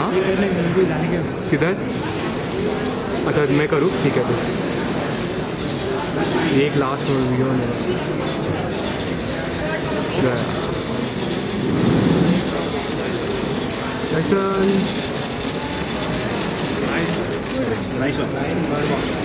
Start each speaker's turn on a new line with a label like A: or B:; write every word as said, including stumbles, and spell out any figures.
A: हाँ किधर? अच्छा मैं करूँ, ठीक है। तो ये एक लास्ट वीडियो है ऐसा।
B: Nice nice